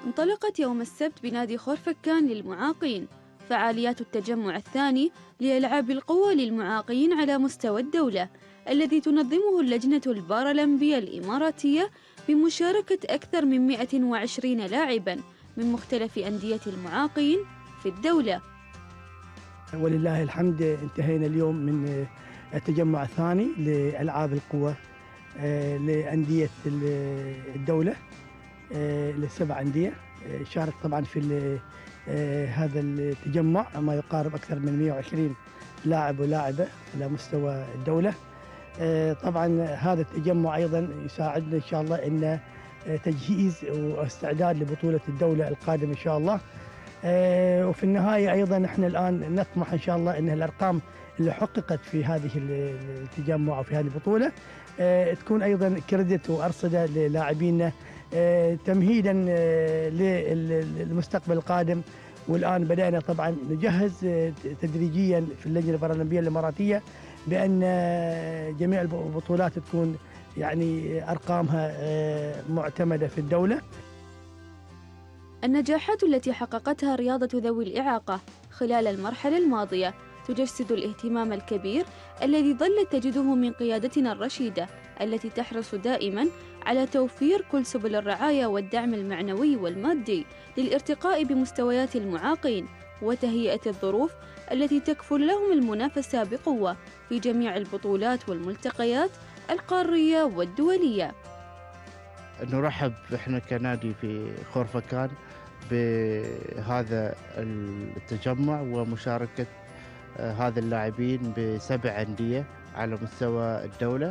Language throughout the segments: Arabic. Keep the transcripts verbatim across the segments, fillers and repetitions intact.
انطلقت يوم السبت بنادي خورفكان للمعاقين فعاليات التجمع الثاني لألعاب القوى للمعاقين على مستوى الدولة، الذي تنظمه اللجنة البارالمبية الإماراتية بمشاركة أكثر من مئة وعشرين لاعباً من مختلف أندية المعاقين في الدولة. ولله الحمد انتهينا اليوم من التجمع الثاني لألعاب القوى لأندية الدولة، لسبع أندية شارك طبعا في هذا التجمع ما يقارب أكثر من مئة وعشرين لاعب ولاعبة على مستوى الدولة. طبعا هذا التجمع أيضا يساعدنا إن شاء الله إن تجهيز واستعداد لبطولة الدولة القادمة إن شاء الله. وفي النهاية أيضا احنا الآن نطمح إن شاء الله أن الأرقام اللي حققت في هذه التجمع وفي هذه البطولة تكون أيضا كريدت وأرصدة للاعبينا تمهيدا للمستقبل القادم. والآن بدأنا طبعا نجهز تدريجيا في اللجنة البارالمبية الإماراتية بأن جميع البطولات تكون يعني أرقامها معتمدة في الدولة. النجاحات التي حققتها رياضة ذوي الإعاقة خلال المرحلة الماضية تجسد الاهتمام الكبير الذي ظلت تجده من قيادتنا الرشيدة، التي تحرص دائماً على توفير كل سبل الرعاية والدعم المعنوي والمادي للارتقاء بمستويات المعاقين وتهيئة الظروف التي تكفل لهم المنافسة بقوة في جميع البطولات والملتقيات القارية والدولية. نرحب احنا كنادي في خورفكان بهذا التجمع ومشاركة هذا اللاعبين بسبع أندية على مستوى الدولة،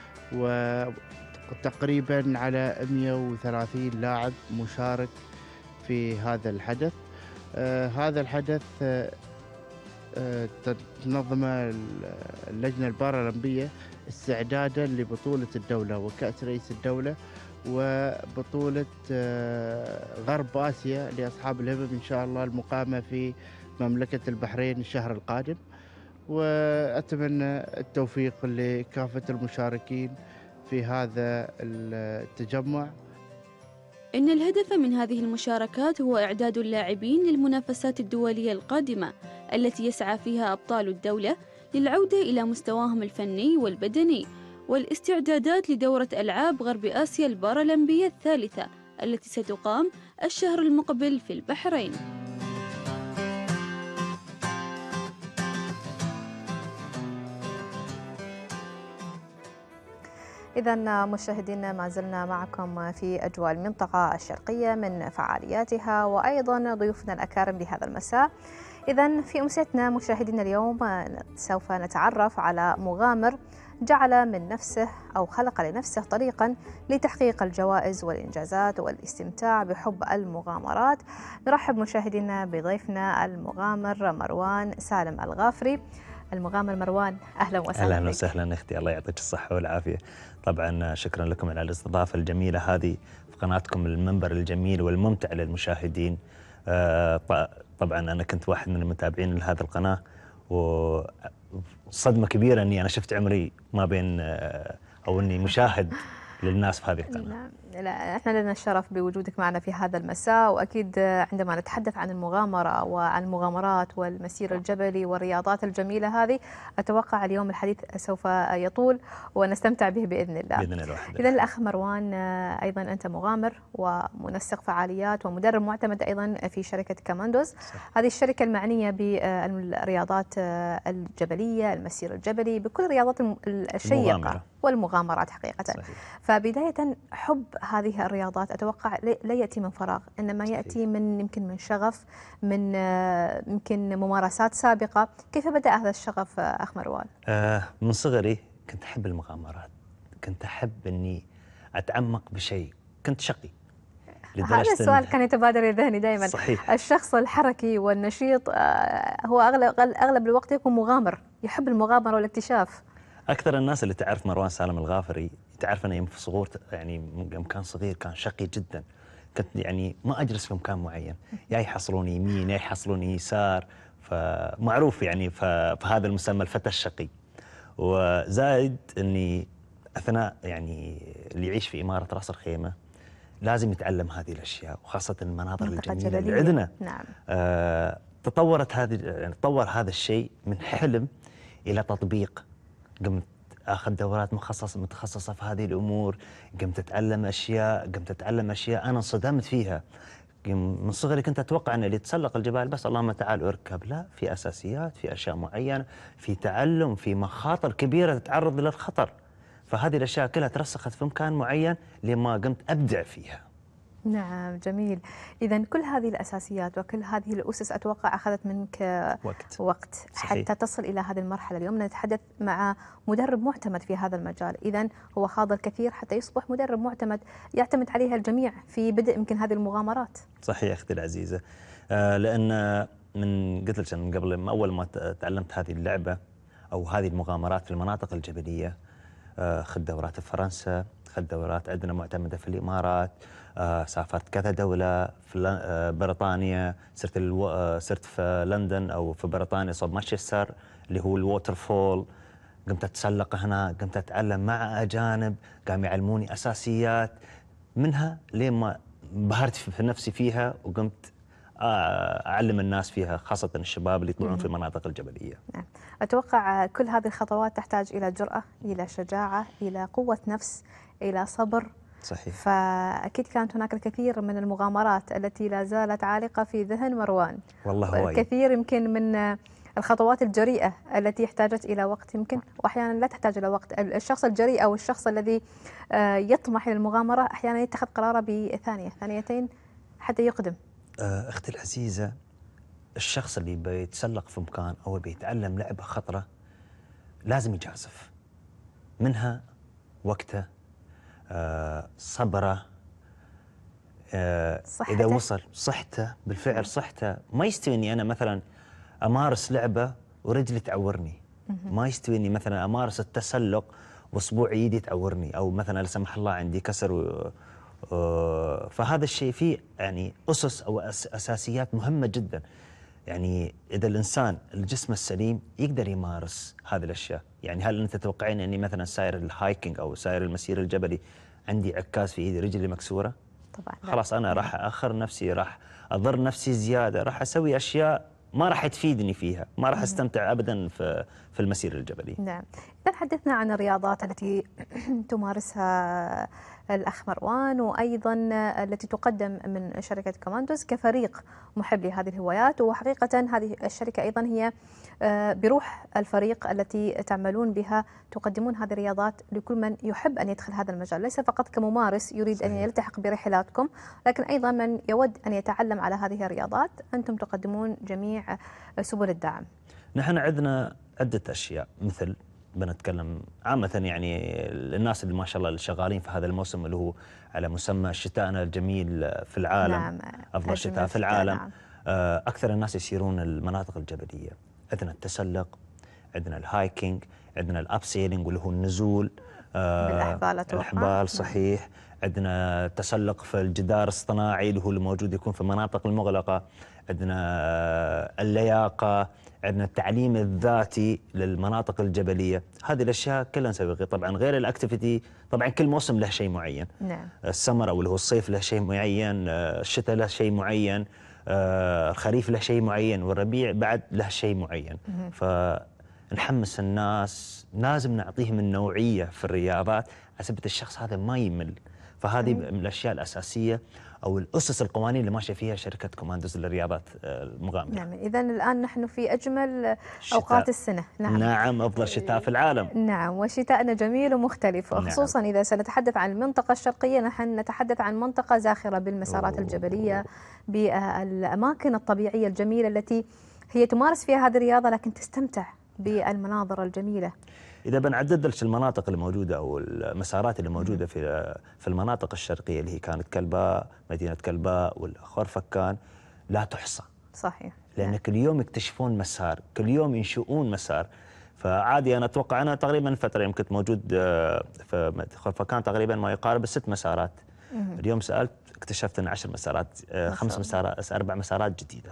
وتقريبا على مئة وثلاثين لاعب مشارك في هذا الحدث. آه هذا الحدث آه آه تنظمه اللجنة البارالمبية استعدادا لبطولة الدولة وكأس رئيس الدولة وبطولة غرب آسيا لأصحاب الهمم إن شاء الله المقامة في مملكة البحرين الشهر القادم. وأتمنى التوفيق لكافة المشاركين في هذا التجمع. إن الهدف من هذه المشاركات هو إعداد اللاعبين للمنافسات الدولية القادمة التي يسعى فيها أبطال الدولة للعودة إلى مستواهم الفني والبدني، والاستعدادات لدورة ألعاب غرب آسيا البارالمبية الثالثة التي ستقام الشهر المقبل في البحرين. إذن مشاهدينا ما زلنا معكم في أجواء المنطقة الشرقية من فعالياتها وأيضا ضيوفنا الأكارم لهذا المساء. إذن في أمسيتنا مشاهدينا اليوم سوف نتعرف على مغامر جعل من نفسه أو خلق لنفسه طريقا لتحقيق الجوائز والإنجازات والاستمتاع بحب المغامرات. نرحب مشاهدينا بضيفنا المغامر مروان سالم الغافري. المغامر مروان، أهلا وسهلا. أهلا وسهلا أختي، الله يعطيك الصحة والعافية. طبعا شكرا لكم على الاستضافة الجميلة هذه في قناتكم، المنبر الجميل والممتع للمشاهدين. طبعا أنا كنت واحد من المتابعين لهذه القناة، وصدمة كبيرة أني أنا شفت عمري ما بين أو أني مشاهد للناس في هذه القناة. لا، احنا لنا الشرف بوجودك معنا في هذا المساء، واكيد عندما نتحدث عن المغامره وعن المغامرات والمسير الجبلي والرياضات الجميله هذه، اتوقع اليوم الحديث سوف يطول ونستمتع به باذن الله. باذن الله. اذا الاخ مروان، ايضا انت مغامر ومنسق فعاليات ومدرب معتمد ايضا في شركه كاماندوز. صح. هذه الشركه المعنيه بالرياضات الجبليه، المسير الجبلي، بكل الرياضات الشيقه المغامرة. والمغامرات حقيقه. صحيح. فبدايه حب هذه الرياضات أتوقع لا يأتي من فراغ، إنما يأتي من يمكن من شغف، من يمكن ممارسات سابقة. كيف بدأ هذا الشغف أخ مروان؟ آه من صغري كنت أحب المغامرات، كنت أحب إني أتعمق بشيء، كنت شقي. هذا السؤال كان يتبادر لذهني دائما. صحيح. الشخص الحركي والنشيط هو أغلب أغلب الوقت يكون مغامر، يحب المغامرة والاكتشاف. أكثر الناس اللي تعرف مروان سالم الغافري تعرف أنا يوم في صغور، يعني يوم كان صغير كان شقي جدا. كنت يعني ما أجلس في مكان معين، يا يحصلوني يمين يا يحصلوني يسار، فمعروف يعني فهذا المسمى الفتى الشقي. وزائد أني أثناء يعني اللي يعيش في إمارة راس الخيمة لازم يتعلم هذه الاشياء، وخاصه المناظر منطقة الجميله اللي جبلية. عندنا. نعم. آه تطورت هذه، يعني تطور هذا الشيء من حلم الى تطبيق. قمت اخذ دورات مخصصه متخصصه في هذه الامور، قمت اتعلم اشياء، قمت اتعلم اشياء انا انصدمت فيها. من صغري كنت اتوقع ان اللي يتسلق الجبال بس اللهم تعال اركب، لا، في اساسيات، في اشياء معينه، في تعلم، في مخاطر كبيره تتعرض للخطر. فهذه الاشياء كلها ترسخت في مكان معين لما قمت ابدع فيها. نعم، جميل. إذا كل هذه الأساسيات وكل هذه الأسس أتوقع أخذت منك وقت وقت صحيح. حتى تصل إلى هذه المرحلة. اليوم نتحدث مع مدرب معتمد في هذا المجال، إذا هو خاض الكثير حتى يصبح مدرب معتمد يعتمد عليها الجميع في بدء يمكن هذه المغامرات. صحيح أختي العزيزة. آه لأن من قلت لك من قبل، من أول ما تعلمت هذه اللعبة أو هذه المغامرات في المناطق الجبلية، آه أخذت دورات في فرنسا، أخذت دورات عندنا معتمدة في الإمارات، آه سافرت كذا دولة في آه بريطانيا، صرت الو... آه صرت في لندن أو في بريطانيا صوب مانشستر اللي هو الووتر فول. قمت أتسلق هنا، قمت أتعلم مع أجانب قام يعلموني أساسيات منها لين ما انبهرت في نفسي فيها، وقمت أعلم الناس فيها، خاصة الشباب اللي يطلعون في المناطق الجبلية. نعم. أتوقع كل هذه الخطوات تحتاج إلى جرأة، إلى شجاعة، إلى قوة نفس، إلى صبر. صحيح. فأكيد كانت هناك الكثير من المغامرات التي لا زالت عالقة في ذهن مروان. والله هواي. الكثير يمكن من الخطوات الجريئة التي احتاجت إلى وقت يمكن، وأحيانا لا تحتاج إلى وقت. الشخص الجريء أو الشخص الذي يطمح إلى المغامرة أحيانا يتخذ قراره بثانية ثانيتين حتى يقدم. أختي العزيزة، الشخص اللي بيتسلق في مكان أو بيتعلم لعبة خطرة لازم يجازف، منها وقته، آه صبره، آه إذا وصل صحته، بالفعل صحته. ما يستوي إني أنا مثلا أمارس لعبة ورجلي تعورني، ما يستوي إني مثلا أمارس التسلق وأصبوع إيدي تعورني، أو مثلا لا سمح الله عندي كسر و... آه فهذا الشيء فيه يعني أسس أو أس أساسيات مهمة جدا. يعني إذا الإنسان الجسم السليم يقدر يمارس هذه الأشياء. يعني هل أنت تتوقعين أني مثلا ساير الهايكينج أو ساير المسير الجبلي عندي عكاز في إيدي، رجلي مكسورة؟ طبعا خلاص أنا راح أخر نفسي، راح أضر نفسي زيادة، راح أسوي أشياء ما راح تفيدني فيها، ما راح أستمتع أبدا في في المسير الجبلي. نعم. إذا حدثنا عن الرياضات التي تمارسها الأخ مروان، وأيضا التي تقدم من شركة كوماندوز كفريق محب لهذه الهوايات، وحقيقة هذه الشركة أيضا هي بروح الفريق التي تعملون بها تقدمون هذه الرياضات لكل من يحب أن يدخل هذا المجال، ليس فقط كممارس يريد صحيح. أن يلتحق برحلاتكم، لكن أيضا من يود أن يتعلم على هذه الرياضات. أنتم تقدمون جميع سبل الدعم. نحن عندنا عدة أشياء، مثل بنتكلم عامة يعني الناس اللي ما شاء الله اللي شغالين في هذا الموسم اللي هو على مسمى شتاءنا الجميل في العالم. نعم. أفضل شتاء في العالم. نعم. أكثر الناس يسيرون المناطق الجبلية. عندنا التسلق، عندنا الهايكينج، عندنا الأبسيلينج واللي هو النزول بالأحبال. الأحبال صحيح. نعم. عندنا التسلق في الجدار الاصطناعي اللي هو الموجود يكون في المناطق المغلقة. عندنا اللياقة، عندنا التعليم الذاتي للمناطق الجبلية. هذه الأشياء كلها نسويها. طبعا غير الأكتيفيتي، طبعا كل موسم له شيء معين. نعم. السمر أو اللي هو الصيف له شيء معين، الشتاء له شيء معين، الخريف له شيء معين، والربيع بعد له شيء معين. فنحمس الناس، لازم نعطيهم النوعية في الرياضات عشان الشخص هذا ما يمل. فهذه من الأشياء الأساسية أو الأسس القوانين اللي ماشية فيها شركة كوماندوز للرياضات المغامرة. نعم. إذا الآن نحن في أجمل شتاء. أوقات السنة. نعم. نعم، أفضل شتاء في العالم. نعم، وشتاءنا جميل ومختلف، وخصوصا نعم. إذا سنتحدث عن المنطقة الشرقية، نحن نتحدث عن منطقة زاخرة بالمسارات أوه. الجبلية، بالأماكن الطبيعية الجميلة التي هي تمارس فيها هذه الرياضة لكن تستمتع بالمناظر الجميلة. إذا بنعدد لك المناطق اللي موجودة أو المسارات اللي موجودة في في المناطق الشرقية اللي هي كانت كلباء، مدينة كلباء والخرفكان، لا تحصى. صحيح. لأن نعم. كل يوم يكتشفون مسار، كل يوم ينشؤون مسار. فعادي أنا أتوقع أنا تقريبا فترة يوم كنت موجود في خرفكان تقريبا ما يقارب الست مسارات. مم. اليوم سألت اكتشفت أن عشر مسارات، خمس مسارات، أربع مسارات جديدة.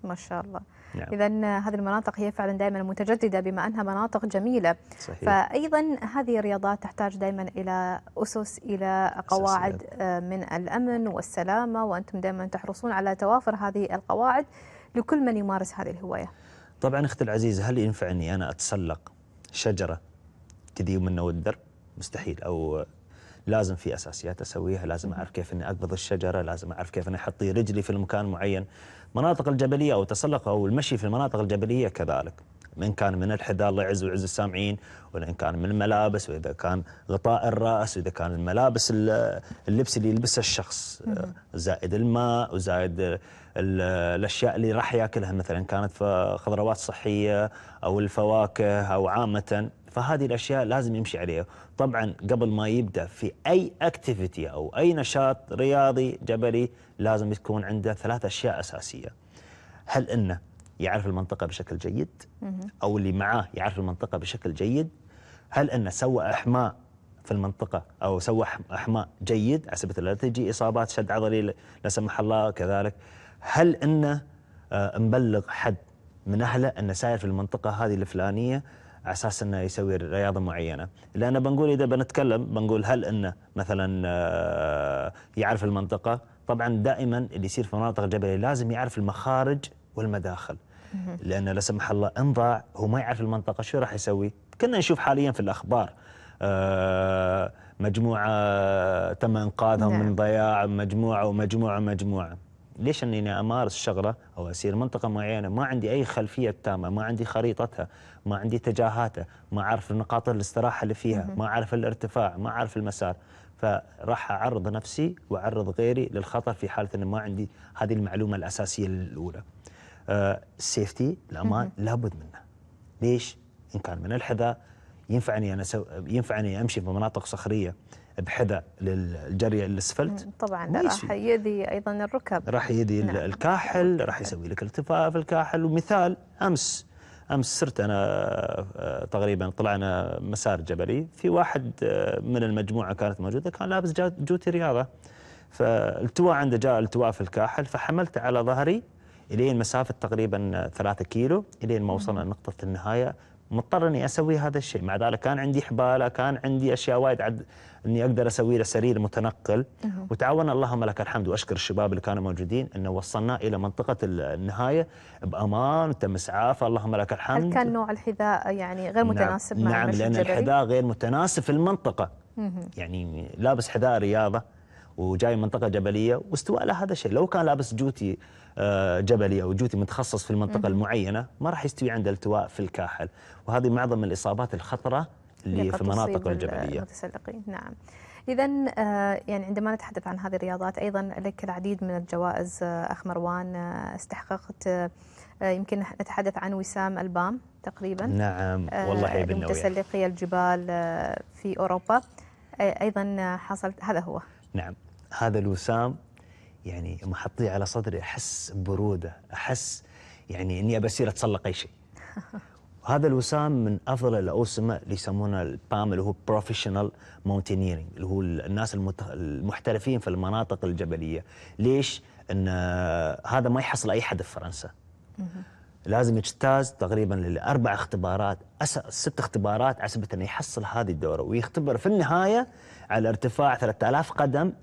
ما شاء الله. نعم. إذا هذه المناطق هي فعلا دائما متجددة بما أنها مناطق جميلة. صحيح. فأيضا هذه الرياضات تحتاج دائما إلى أسس، إلى قواعد أساسيات من الأمن والسلامة، وأنتم دائما تحرصون على توافر هذه القواعد لكل من يمارس هذه الهواية. طبعا أختي العزيزة، هل ينفع أني أنا أتسلق شجرة كذي ومن والدر؟ مستحيل. أو لازم في أساسيات أسويها، لازم أعرف كيف أني أقبض الشجرة، لازم أعرف كيف أني أحط رجلي في المكان معين. مناطق الجبلية أو التسلق أو المشي في المناطق الجبلية كذلك، إن كان من الحذاء الله يعز ويعز السامعين، ولا إن كان من الملابس، وإذا كان غطاء الرأس، وإذا كان الملابس اللبس اللي يلبسه الشخص، زائد الماء وزائد الأشياء اللي راح يأكلها، مثلا كانت خضروات صحية أو الفواكه أو عامة. فهذه الأشياء لازم يمشي عليها. طبعا قبل ما يبدأ في أي اكتيفيتي أو أي نشاط رياضي جبلي لازم يكون عنده ثلاث أشياء أساسية. هل إنه يعرف المنطقة بشكل جيد، أو اللي معاه يعرف المنطقة بشكل جيد؟ هل إنه سوى إحماء في المنطقة أو سوى إحماء جيد على سبيل لا تجي إصابات شد عضلي لا سمح الله كذلك؟ هل إنه مبلغ حد من أهله أنه ساير في المنطقة هذه الفلانية على اساس انه يسوي رياضه معينه؟ لان بنقول اذا بنتكلم بنقول هل انه مثلا يعرف المنطقه؟ طبعا دائما اللي يصير في المناطق الجبليه لازم يعرف المخارج والمداخل، لان لا سمح الله ان ضاع هو ما يعرف المنطقه شو راح يسوي؟ كنا نشوف حاليا في الاخبار مجموعه تم انقاذهم من ضياع، مجموعه ومجموعه ومجموعه. ليش اني امارس شغله او اسير منطقه معينه ما عندي اي خلفيه تامه، ما عندي خريطتها، ما عندي اتجاهاتها، ما اعرف نقاط الاستراحه اللي فيها، ما اعرف الارتفاع، ما اعرف المسار، فراح اعرض نفسي واعرض غيري للخطر في حاله ان ما عندي هذه المعلومه الاساسيه الاولى. آه السيفتي، الامان لابد منه. ليش؟ ان كان من الحذاء ينفعني انا سو... ينفعني امشي في مناطق صخريه بحذاء للجري الاسفلت، طبعا راح يؤذي ايضا الركب، راح يؤذي نعم. الكاحل، راح يسوي لك ارتفاع في الكاحل. ومثال امس امس صرت انا تقريبا طلعنا مسار جبلي، في واحد من المجموعه كانت موجوده كان لابس جوتي رياضه، فالتواء عنده جاء التواء في الكاحل، فحملته على ظهري الين مسافه تقريبا ثلاثة كيلو الين ما وصلنا لنقطه النهايه. مضطر اني اسوي هذا الشيء، مع ذلك كان عندي حباله، كان عندي اشياء وايد عد اني اقدر اسوي له سرير متنقل، وتعاون اللهم لك الحمد واشكر الشباب اللي كانوا موجودين انه وصلنا الى منطقه النهايه بامان وتم اسعافه، اللهم لك الحمد. هل كان نوع الحذاء يعني غير متناسب نعم مع نعم المشي لان الجبلي؟ الحذاء غير متناسب في المنطقه، يعني لابس حذاء رياضه وجاي منطقه جبليه واستواء له هذا الشيء. لو كان لابس جوتي جبلي او جوتي متخصص في المنطقه المعينه ما راح يستوي عنده التواء في الكاحل، وهذه معظم الاصابات الخطره اللي في المناطق الجبليه. المتسلقين. نعم. إذا يعني عندما نتحدث عن هذه الرياضات أيضا لك العديد من الجوائز أخ مروان استحققت، يمكن نتحدث عن وسام البام تقريبا. نعم والله يا بنوية. متسلقي الجبال في أوروبا أيضا حصلت، هذا هو. نعم هذا الوسام يعني لما احطيه على صدري احس ببروده، احس يعني اني ابى اصير اتسلق اي شيء. وهذا الوسام من افضل الاوسمه اللي يسمونه البام اللي هو بروفيشنال ماونتينيرنج، اللي هو الناس المحترفين في المناطق الجبليه. ليش؟ ان هذا ما يحصل اي حد في فرنسا. لازم يجتاز تقريبا لاربع اختبارات، ست اختبارات على سبيل انه يحصل هذه الدوره، ويختبر في النهايه على ارتفاع ثلاثة آلاف قدم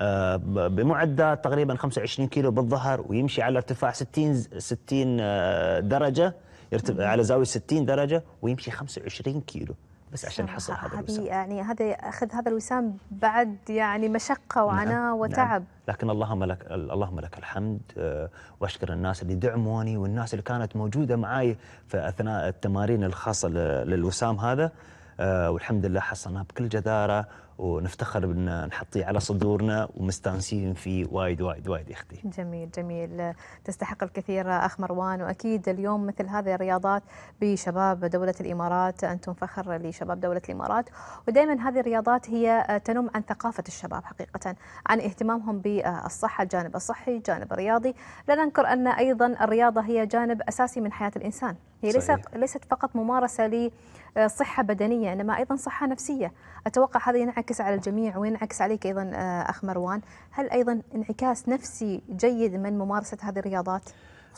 بمعدات تقريبا خمسة وعشرين كيلو بالظهر، ويمشي على ارتفاع ستين ستين درجه، يرتفع على زاويه ستين درجه، ويمشي خمسة وعشرين كيلو بس عشان يحصل هذا الوسام. يعني هذا اخذ هذا الوسام بعد يعني مشقه وعناء نعم وتعب. نعم. لكن اللهم لك اللهم لك الحمد، واشكر الناس اللي دعموني والناس اللي كانت موجوده معي في اثناء التمارين الخاصه للوسام هذا، والحمد لله حصلناه بكل جداره، ونفتخر بان نحطيه على صدورنا ومستانسين فيه وايد وايد وايد يا اختي. جميل جميل، تستحق الكثير اخ مروان، واكيد اليوم مثل هذه الرياضات بشباب دوله الامارات، انتم فخر لشباب دوله الامارات، ودائما هذه الرياضات هي تنم عن ثقافه الشباب حقيقه، عن اهتمامهم بالصحه، الجانب الصحي، الجانب الرياضي. لا ننكر ان ايضا الرياضه هي جانب اساسي من حياه الانسان، هي ليست ليست فقط ممارسه لصحه بدنيه، انما ايضا صحه نفسيه. اتوقع هذا ينعكس على الجميع وينعكس عليك ايضا اخ مروان. هل ايضا انعكاس نفسي جيد من ممارسه هذه الرياضات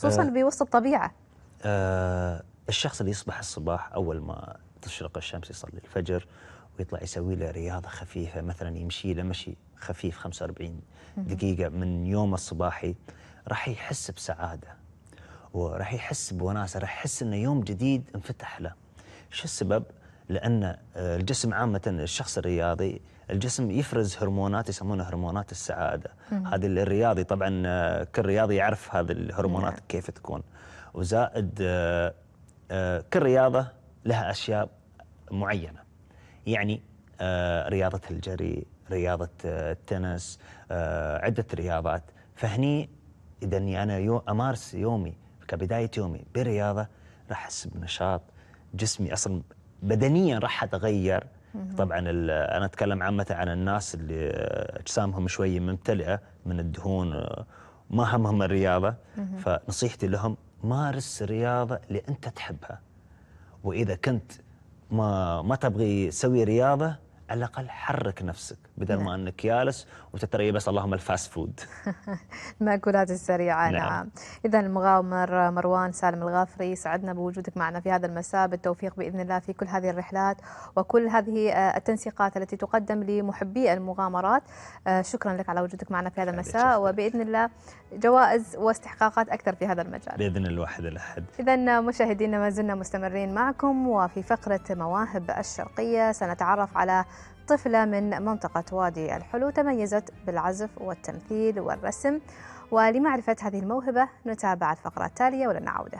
خصوصا آه بوسط الطبيعة. آه الشخص اللي يصبح الصباح أول ما تشرق الشمس يصلي الفجر ويطلع يسوي له رياضة خفيفة، مثلا يمشي له مشي خفيف خمسة وأربعين دقيقة من يوم الصباحي، راح يحس بسعادة وراح يحس بوناسة، راح يحس إنه يوم جديد انفتح له. شو السبب؟ لأن الجسم عامة، الشخص الرياضي الجسم يفرز هرمونات يسمونها هرمونات السعادة. هذه الرياضي طبعا كل رياضي يعرف هذه الهرمونات كيف تكون، وزائد كل رياضة لها أشياء معينة. يعني رياضة الجري، رياضة التنس، عدة رياضات. فهني إذا أني أنا يو أمارس يومي كبداية يومي برياضة راح أحس بنشاط، جسمي أصلا بدنيا راح أتغير. طبعا أنا أتكلم عامة عن الناس اللي أجسامهم شوي ممتلئة من الدهون ما همهم الرياضة، فنصيحتي لهم مارس الرياضة اللي أنت تحبها. وإذا كنت ما ما تبغي تسوي رياضة، على الأقل حرك نفسك بدل نعم. ما أنك جالس وتتري بس اللهم الفاست فود. المأكولات السريعة. نعم, نعم. إذا المغامر مروان سالم الغافري، سعدنا بوجودك معنا في هذا المساء، بالتوفيق بإذن الله في كل هذه الرحلات وكل هذه التنسيقات التي تقدم لمحبي المغامرات. شكرا لك على وجودك معنا في هذا المساء، وبإذن الله جوائز واستحقاقات أكثر في هذا المجال بإذن الواحد الأحد. إذا مشاهدينا ما زلنا مستمرين معكم، وفي فقرة مواهب الشرقية سنتعرف على طفلة من منطقة وادي الحلو تميزت بالعزف والتمثيل والرسم. ولمعرفة هذه الموهبة نتابع الفقرة التالية ولن نعوده.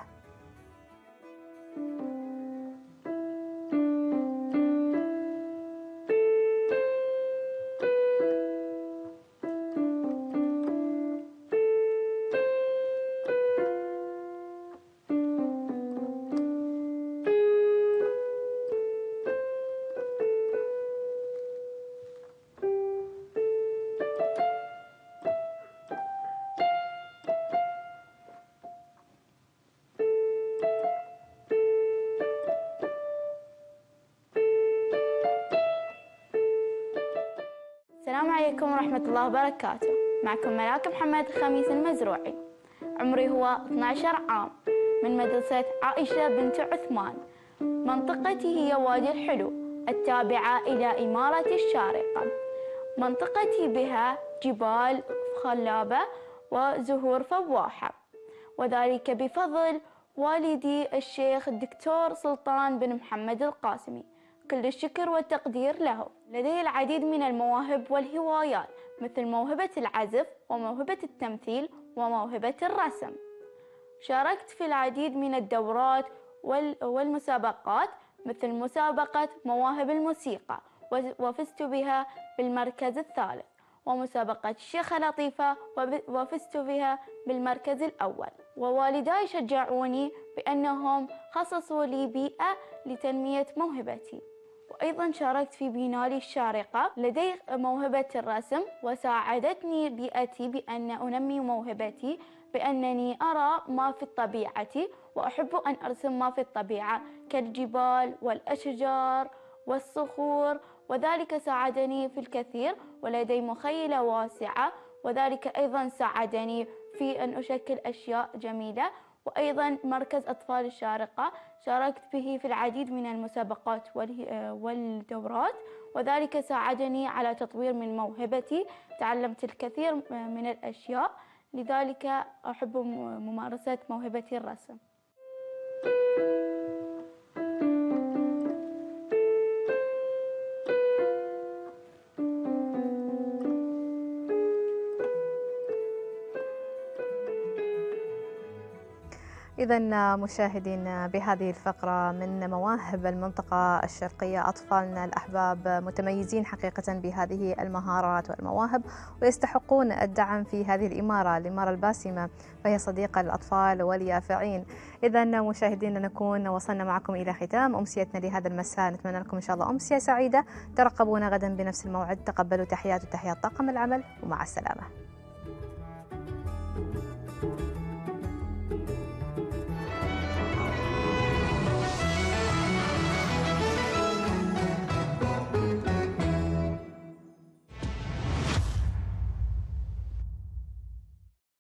السلام عليكم ورحمة الله وبركاته. معكم ملاك محمد خميس المزروعي. عمري هو اثني عشر عام، من مدرسة عائشة بنت عثمان. منطقتي هي وادي الحلو التابعة إلى إمارة الشارقة. منطقتي بها جبال خلابة وزهور فواحة، وذلك بفضل والدي الشيخ الدكتور سلطان بن محمد القاسمي، كل الشكر والتقدير له. لدي العديد من المواهب والهوايات، مثل موهبة العزف وموهبة التمثيل وموهبة الرسم. شاركت في العديد من الدورات والمسابقات، مثل مسابقة مواهب الموسيقى وفزت بها بالمركز الثالث، ومسابقة الشيخة لطيفة وفزت بها بالمركز الأول. ووالداي شجعوني بأنهم خصصوا لي بيئة لتنمية موهبتي. وأيضا شاركت في بينالي الشارقة، لدي موهبة الرسم، وساعدتني بيئتي بأن أنمي موهبتي، بأنني أرى ما في الطبيعة وأحب أن أرسم ما في الطبيعة كالجبال والأشجار والصخور، وذلك ساعدني في الكثير. ولدي مخيلة واسعة، وذلك أيضا ساعدني في أن أشكل أشياء جميلة. وأيضا مركز أطفال الشارقة شاركت به في العديد من المسابقات والدورات، وذلك ساعدني على تطوير من موهبتي. تعلمت الكثير من الأشياء، لذلك أحب ممارسة موهبة الرسم. إذا مشاهدين، بهذه الفقرة من مواهب المنطقة الشرقية أطفالنا الأحباب متميزين حقيقة بهذه المهارات والمواهب، ويستحقون الدعم في هذه الإمارة، الإمارة الباسمة، فهي صديقة للأطفال واليافعين. إذا مشاهدينا نكون وصلنا معكم إلى ختام أمسيتنا لهذا المساء، نتمنى لكم إن شاء الله أمسية سعيدة. ترقبونا غدا بنفس الموعد، تقبلوا تحيات وتحيات طاقم العمل، ومع السلامة.